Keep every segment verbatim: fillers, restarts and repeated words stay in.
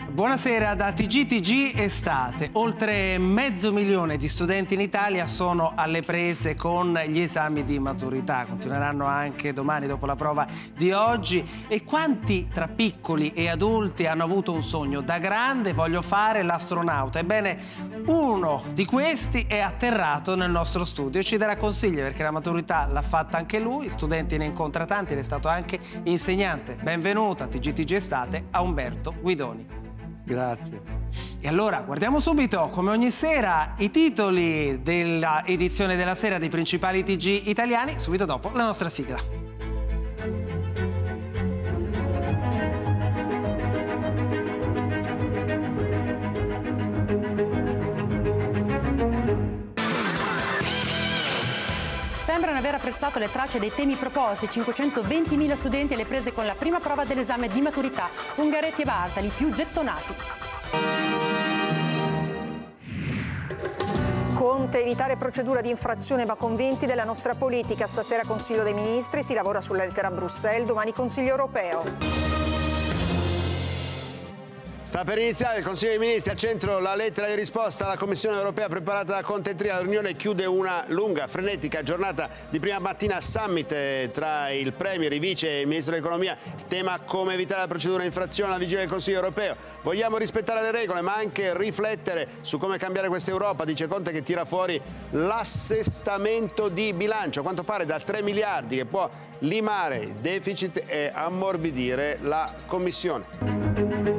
Buonasera da T G T G Estate. Oltre mezzo milione di studenti in Italia sono alle prese con gli esami di maturità. Continueranno anche domani dopo la prova di oggi. E quanti tra piccoli e adulti hanno avuto un sogno da grande? Voglio fare l'astronauta. Ebbene, uno di questi è atterrato nel nostro studio e ci darà consigli, perché la maturità l'ha fatta anche lui, studenti ne incontra tanti ed è stato anche insegnante. Benvenuto a T G T G Estate a Umberto Guidoni. Grazie. E allora guardiamo subito, come ogni sera, i titoli della edizione della sera dei principali T G italiani, subito dopo la nostra sigla. Sembrano aver apprezzato le tracce dei temi proposti. cinquecentoventimila studenti alle prese con la prima prova dell'esame di maturità. Ungaretti e Bartali, più gettonati. Conte, evitare procedura di infrazione ma convinti della nostra politica. Stasera Consiglio dei Ministri, si lavora sulla lettera a Bruxelles, domani Consiglio europeo. Sta per iniziare il Consiglio dei Ministri, al centro la lettera di risposta alla Commissione europea preparata da Conte Tria. La riunione chiude una lunga, frenetica giornata di prima mattina summit tra il Premier, i Vice e il Ministro dell'Economia. Il tema come evitare la procedura di infrazione alla vigilia del Consiglio europeo. Vogliamo rispettare le regole ma anche riflettere su come cambiare questa Europa, dice Conte, che tira fuori l'assestamento di bilancio, a quanto pare da tre miliardi, che può limare il deficit e ammorbidire la Commissione.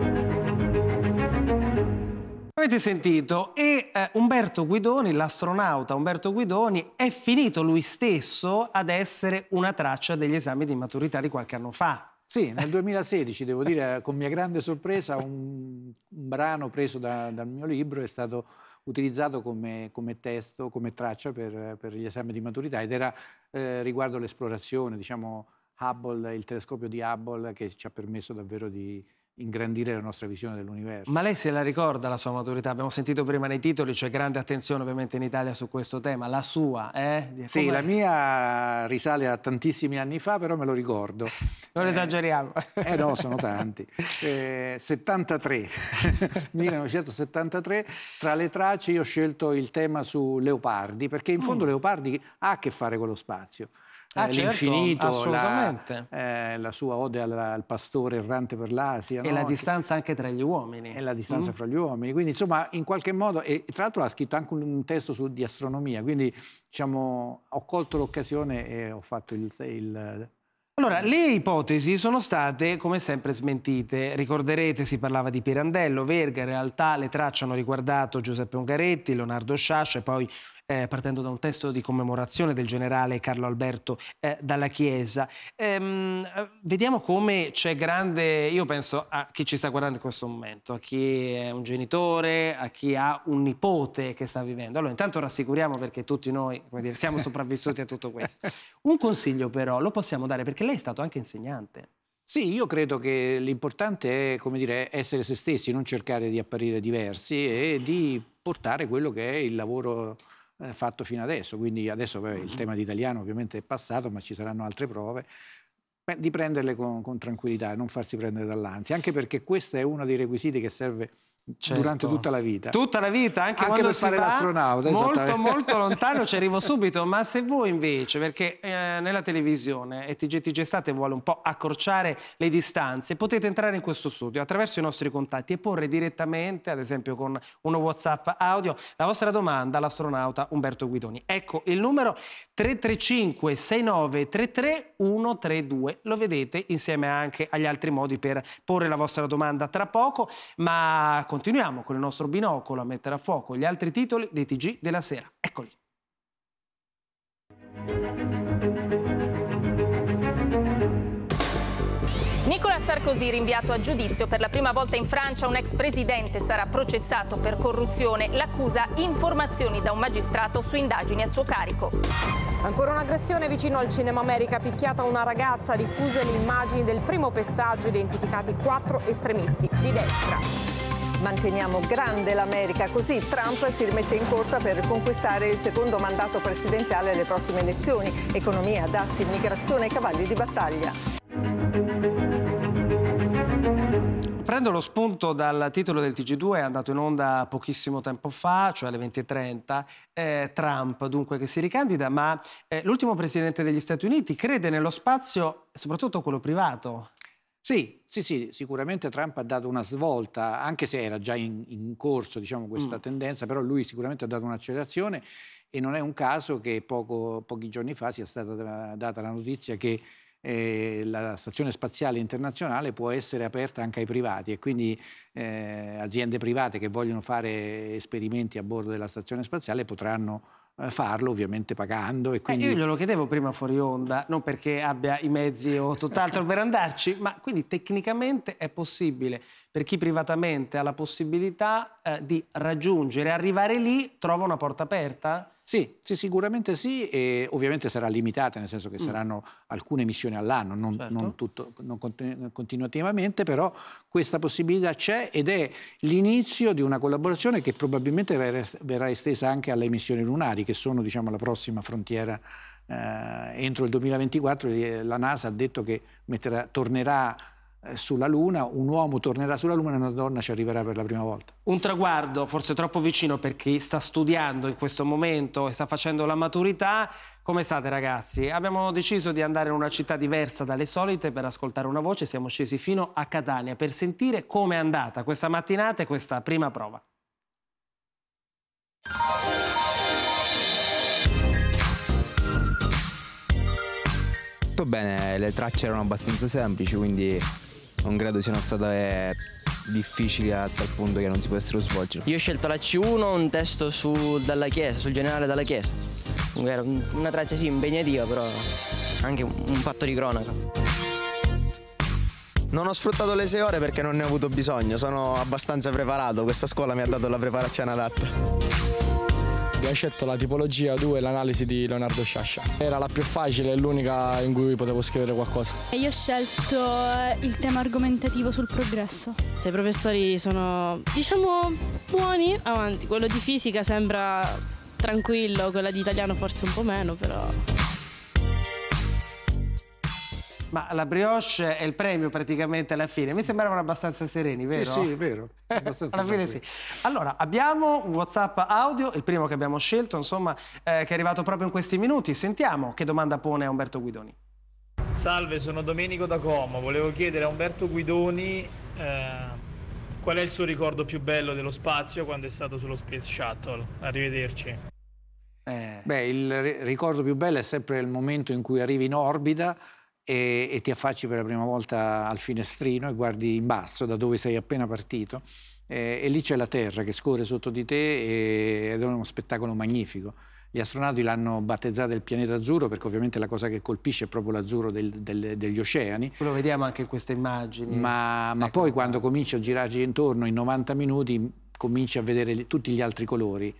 Avete sentito? E eh, Umberto Guidoni, l'astronauta Umberto Guidoni, è finito lui stesso ad essere una traccia degli esami di maturità di qualche anno fa. Sì, nel duemilasedici, devo dire, con mia grande sorpresa, un, un brano preso da, dal mio libro è stato utilizzato come, come testo, come traccia per, per gli esami di maturità, ed era eh, riguardo l'esplorazione, diciamo, Hubble, il telescopio di Hubble, che ci ha permesso davvero di ingrandire la nostra visione dell'universo. Ma lei se la ricorda la sua maturità? Abbiamo sentito prima nei titoli, c'è grande attenzione ovviamente in Italia su questo tema. La sua, eh? Sì, la mia risale a tantissimi anni fa, però me lo ricordo. Non eh, esageriamo. Eh no, sono tanti. Eh, settantatré, millenovecentosettantatré, tra le tracce io ho scelto il tema su Leopardi, perché in fondo mm. Leopardi ha a che fare con lo spazio. Ah, eh, certo, l'infinito, assolutamente. La, eh, la sua ode al, al pastore errante per l'Asia. E no? la distanza anche tra gli uomini. E la distanza mm. fra gli uomini. Quindi insomma, in qualche modo, e tra l'altro ha scritto anche un testo su, di astronomia, quindi diciamo ho colto l'occasione e ho fatto il... il Allora, le ipotesi sono state, come sempre, smentite. Ricorderete, si parlava di Pirandello, Verga, in realtà le tracce hanno riguardato Giuseppe Ungaretti, Leonardo Sciascia e poi, eh, partendo da un testo di commemorazione del generale Carlo Alberto eh, Dalla Chiesa. Ehm, vediamo come c'è grande, io penso a chi ci sta guardando in questo momento, a chi è un genitore, a chi ha un nipote che sta vivendo. Allora, intanto rassicuriamo, perché tutti noi, come dire, siamo sopravvissuti a tutto questo. Un consiglio però lo possiamo dare, perché lei è stato anche insegnante. Sì, io credo che l'importante è, come dire, essere se stessi, non cercare di apparire diversi e di portare quello che è il lavoro eh, fatto fino adesso. Quindi adesso beh, il tema di italiano ovviamente è passato, ma ci saranno altre prove. Beh, di prenderle con, con tranquillità e non farsi prendere dall'ansia, anche perché questo è uno dei requisiti che serve certo. durante tutta la vita. Tutta la vita, anche, anche quando per si fare va l'astronauta. Molto, molto lontano, ci arrivo subito. Ma se voi invece, perché eh, nella televisione e T G T G Estate vuole un po' accorciare le distanze, potete entrare in questo studio attraverso i nostri contatti e porre direttamente, ad esempio con uno WhatsApp audio, la vostra domanda all'astronauta Umberto Guidoni. Ecco il numero tre tre cinque sei nove tre tre uno tre due. Lo vedete insieme anche agli altri modi per porre la vostra domanda tra poco, ma continuiamo con il nostro binocolo a mettere a fuoco gli altri titoli dei T G della sera. Eccoli. Nicolas Sarkozy rinviato a giudizio per la prima volta in Francia. Un ex presidente sarà processato per corruzione. L'accusa: informazioni da un magistrato su indagini a suo carico. Ancora un'aggressione vicino al Cinema America, picchiata una ragazza, diffuse le immagini del primo pestaggio, identificati quattro estremisti di destra. Manteniamo grande l'America, così Trump si rimette in corsa per conquistare il secondo mandato presidenziale alle prossime elezioni. Economia, dazi, immigrazione, cavalli di battaglia. prendo lo spunto dal titolo del T G due, è andato in onda pochissimo tempo fa, cioè alle venti e trenta, eh, Trump dunque che si ricandida, ma eh, l'ultimo presidente degli Stati Uniti crede nello spazio, soprattutto quello privato. Sì, sì, sì, sicuramente Trump ha dato una svolta, anche se era già in, in corso, diciamo, questa mm. tendenza, però lui sicuramente ha dato un'accelerazione e non è un caso che poco, pochi giorni fa sia stata data la notizia che eh, la stazione spaziale internazionale può essere aperta anche ai privati e quindi eh, aziende private che vogliono fare esperimenti a bordo della stazione spaziale potranno farlo ovviamente pagando e quindi... Eh, io glielo chiedevo prima fuori onda, non perché abbia i mezzi o tutt'altro per andarci, ma quindi tecnicamente è possibile per chi privatamente ha la possibilità eh, di raggiungere, arrivare lì, trova una porta aperta? Sì, sì, sicuramente sì, e ovviamente sarà limitata, nel senso che mm. saranno alcune missioni all'anno, non, certo. non, tutto, non continuativamente, però questa possibilità c'è ed è l'inizio di una collaborazione che probabilmente verrà estesa anche alle missioni lunari, che sono, diciamo, la prossima frontiera. Eh, entro il duemilaventiquattro la NASA ha detto che metterà, tornerà sulla Luna, un uomo tornerà sulla Luna e una donna ci arriverà per la prima volta. Un traguardo forse troppo vicino per chi sta studiando in questo momento e sta facendo la maturità. Come state ragazzi? Abbiamo deciso di andare in una città diversa dalle solite per ascoltare una voce, siamo scesi fino a Catania per sentire com'è andata questa mattinata e questa prima prova. Tutto bene, le tracce erano abbastanza semplici, quindi non credo siano state difficili a tal punto che non si potessero svolgere. Io ho scelto la C uno, un testo su Dalla Chiesa, sul generale Dalla Chiesa. Era una traccia sì impegnativa, però anche un fatto di cronaca. Non ho sfruttato le sei ore perché non ne ho avuto bisogno, sono abbastanza preparato, questa scuola mi ha dato la preparazione adatta. Abbiamo scelto la tipologia due, l'analisi di Leonardo Sciascia. Era la più facile e l'unica in cui potevo scrivere qualcosa. Io ho scelto il tema argomentativo sul progresso. Se i professori sono, diciamo, buoni, avanti. Quello di fisica sembra tranquillo, quella di italiano forse un po' meno, però... Ma la brioche è il premio praticamente alla fine. Mi sembravano abbastanza sereni, vero? Sì, sì, è vero. Abbastanza alla fine sì. Allora, abbiamo un WhatsApp audio, il primo che abbiamo scelto, insomma, eh, che è arrivato proprio in questi minuti. Sentiamo che domanda pone a Umberto Guidoni. Salve, sono Domenico da Como. Volevo chiedere a Umberto Guidoni eh, qual è il suo ricordo più bello dello spazio quando è stato sullo Space Shuttle. Arrivederci. Eh. Beh, il ricordo più bello è sempre il momento in cui arrivi in orbita E, e ti affacci per la prima volta al finestrino e guardi in basso da dove sei appena partito e, e lì c'è la Terra che scorre sotto di te e, ed è uno spettacolo magnifico. Gli astronauti l'hanno battezzata il pianeta azzurro perché ovviamente la cosa che colpisce è proprio l'azzurro del, del, degli oceani. Lo vediamo anche in queste immagini. Ma, ma ecco, poi quando cominci a girarci intorno in novanta minuti cominci a vedere tutti gli altri colori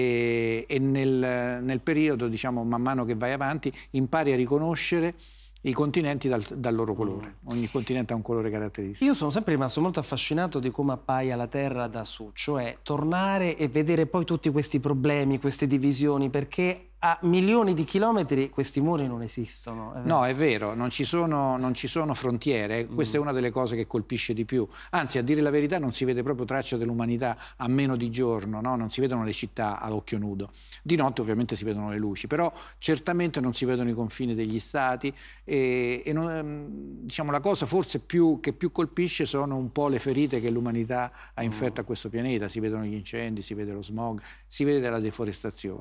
e, e nel, nel periodo, diciamo, man mano che vai avanti impari a riconoscere i continenti dal, dal loro colore. Ogni continente ha un colore caratteristico. Io sono sempre rimasto molto affascinato di come appaia la Terra da su, cioè tornare e vedere poi tutti questi problemi, queste divisioni, perché a milioni di chilometri questi muri non esistono. È no, è vero, non ci sono, non ci sono frontiere, questa mm. è una delle cose che colpisce di più. Anzi, a dire la verità non si vede proprio traccia dell'umanità a meno di giorno, no? Non si vedono le città a occhio nudo. Di notte ovviamente si vedono le luci, però certamente non si vedono i confini degli stati e, e non, diciamo, la cosa forse più, che più colpisce sono un po' le ferite che l'umanità ha inferto mm. a questo pianeta. Si vedono gli incendi, si vede lo smog, si vede la deforestazione.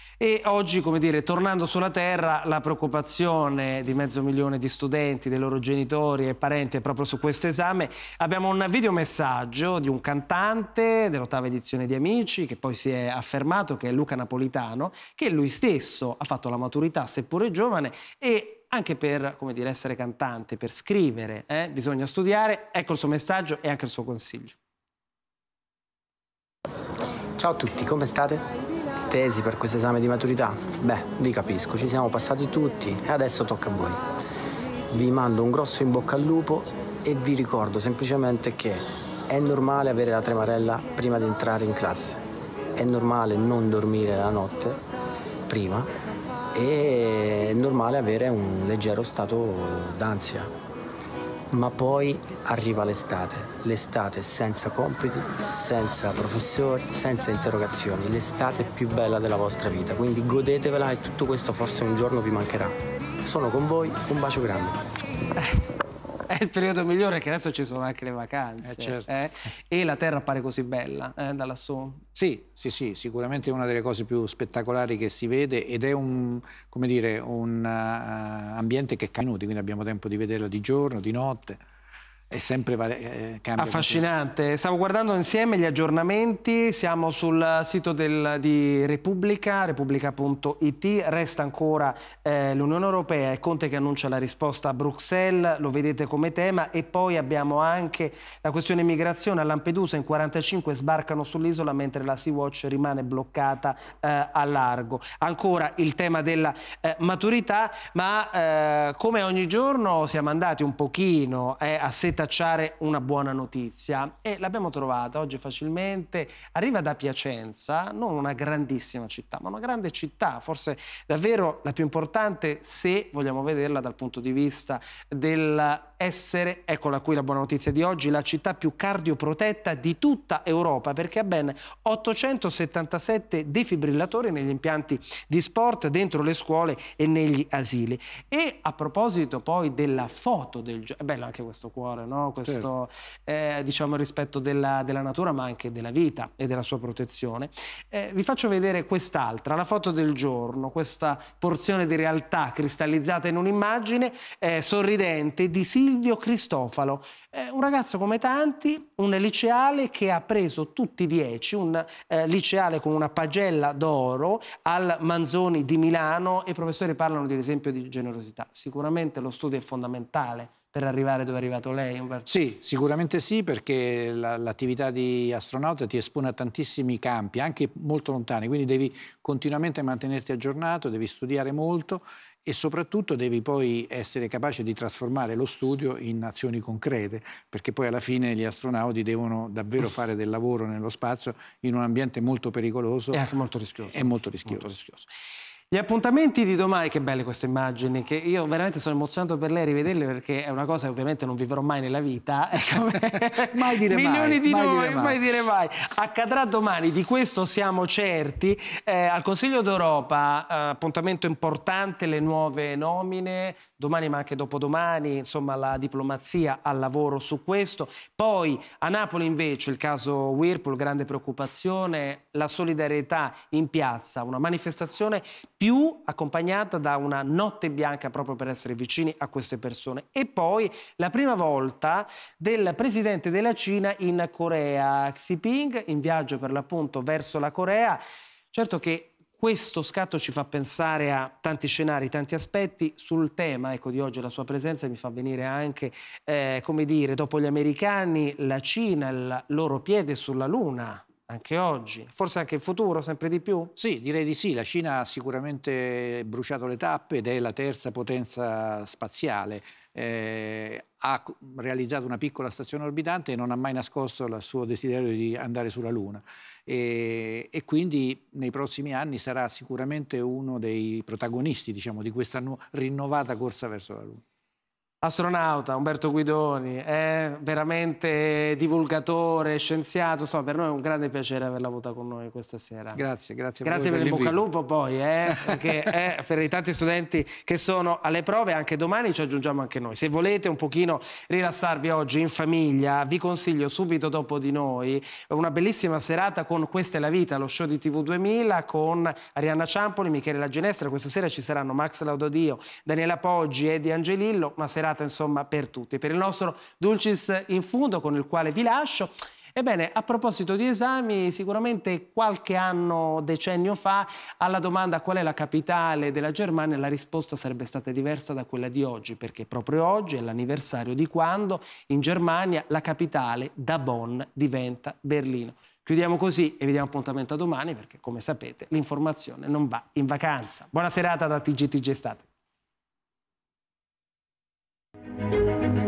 E oggi, come dire, tornando sulla Terra, la preoccupazione di mezzo milione di studenti, dei loro genitori e parenti è proprio su questo esame. Abbiamo un videomessaggio di un cantante dell'ottava edizione di Amici, che poi si è affermato, che è Luca Napolitano, che lui stesso ha fatto la maturità, seppure giovane, e anche per, come dire, essere cantante, per scrivere, eh, bisogna studiare. Ecco il suo messaggio e anche il suo consiglio. Ciao a tutti, come state? Tesi per questo esame di maturità? Beh, vi capisco, ci siamo passati tutti e adesso tocca a voi. Vi mando un grosso in bocca al lupo e vi ricordo semplicemente che è normale avere la tremarella prima di entrare in classe, è normale non dormire la notte prima e è normale avere un leggero stato d'ansia. ma poi arriva l'estate, l'estate senza compiti, senza professori, senza interrogazioni, l'estate più bella della vostra vita, quindi godetevela e tutto questo forse un giorno vi mancherà. Sono con voi, un bacio grande. È il periodo migliore, che adesso ci sono anche le vacanze. Eh, certo. eh? E la terra appare così bella eh, da lassù. Sì, sì, sì, sicuramente è una delle cose più spettacolari che si vede ed è un, come dire, un uh, ambiente che cambia minuti, quindi abbiamo tempo di vederla di giorno, di notte. È sempre eh, cambia. Affascinante. Stavo guardando insieme gli aggiornamenti, siamo sul sito del, di Repubblica, repubblica punto it, resta ancora eh, l'Unione Europea e Conte che annuncia la risposta a Bruxelles, lo vedete come tema, e poi abbiamo anche la questione immigrazione. A Lampedusa in quarantacinque sbarcano sull'isola mentre la Sea-Watch rimane bloccata eh, a largo. Ancora il tema della eh, maturità, ma eh, come ogni giorno siamo andati un pochino eh, a setacciare una buona notizia e l'abbiamo trovata oggi facilmente. Arriva da Piacenza, non una grandissima città, ma una grande città, forse davvero la più importante se vogliamo vederla dal punto di vista dell'essere, eccola qui la buona notizia di oggi, la città più cardioprotetta di tutta Europa, perché ha ben ottocentosettantasette defibrillatori negli impianti di sport, dentro le scuole e negli asili. E a proposito poi della foto del gioco, è bello anche questo cuore, no? Questo eh, diciamo il rispetto della, della natura, ma anche della vita e della sua protezione. Eh, vi faccio vedere quest'altra, la foto del giorno, questa porzione di realtà cristallizzata in un'immagine eh, sorridente di Silvio Cristofalo, eh, un ragazzo come tanti, un liceale che ha preso tutti i dieci, un eh, liceale con una pagella d'oro al Manzoni di Milano, e i professori parlano di esempio di generosità. Sicuramente lo studio è fondamentale per arrivare dove è arrivato lei, Umberto? Sì, sicuramente sì, perché l'attività la, di astronauta ti espone a tantissimi campi, anche molto lontani, quindi devi continuamente mantenerti aggiornato, devi studiare molto e soprattutto devi poi essere capace di trasformare lo studio in azioni concrete, perché poi alla fine gli astronauti devono davvero fare del lavoro nello spazio in un ambiente molto pericoloso. E anche molto rischioso. E molto rischioso. Molto rischioso. Gli appuntamenti di domani, che belle queste immagini, che io veramente sono emozionato per lei rivederle, perché è una cosa che ovviamente non vivrò mai nella vita. mai dire milioni mai. di mai noi, dire mai. mai dire mai. Accadrà domani, di questo siamo certi. Eh, al Consiglio d'Europa, eh, appuntamento importante, le nuove nomine, domani ma anche dopodomani, insomma la diplomazia al lavoro su questo. Poi a Napoli invece il caso Whirlpool, grande preoccupazione, la solidarietà in piazza, una manifestazione più accompagnata da una notte bianca proprio per essere vicini a queste persone. E poi la prima volta del presidente della Cina in Corea, Xi Jinping, in viaggio per l'appunto verso la Corea. Certo che questo scatto ci fa pensare a tanti scenari, tanti aspetti. Sul tema, ecco, di oggi la sua presenza mi fa venire anche, eh, come dire, dopo gli americani, la Cina, il loro piede sulla Luna. Anche oggi, forse anche in futuro, sempre di più? Sì, direi di sì. La Cina ha sicuramente bruciato le tappe ed è la terza potenza spaziale. Eh, ha realizzato una piccola stazione orbitante e non ha mai nascosto il suo desiderio di andare sulla Luna. E, e quindi nei prossimi anni sarà sicuramente uno dei protagonisti, diciamo, di questa rinnovata corsa verso la Luna. Astronauta Umberto Guidoni, è veramente divulgatore, scienziato, insomma per noi è un grande piacere averla avuta con noi questa sera. Grazie, grazie. Grazie per il bocca al lupo poi, eh, perché eh, per i tanti studenti che sono alle prove, anche domani ci aggiungiamo anche noi. Se volete un pochino rilassarvi oggi in famiglia, vi consiglio subito dopo di noi una bellissima serata con Questa è la vita, lo show di T V duemila con Arianna Ciampoli, Michele La Ginestra. Questa sera ci saranno Max Laudodio, Daniela Poggi e Di Angelillo, una serata insomma per tutti. Per il nostro Dulcis in Fundo con il quale vi lascio. Ebbene, a proposito di esami, sicuramente qualche anno, decennio fa, alla domanda qual è la capitale della Germania, la risposta sarebbe stata diversa da quella di oggi, perché proprio oggi è l'anniversario di quando in Germania la capitale da Bonn diventa Berlino. Chiudiamo così e vi diamo appuntamento a domani, perché come sapete l'informazione non va in vacanza. Buona serata da T G T G Estate. Thank you.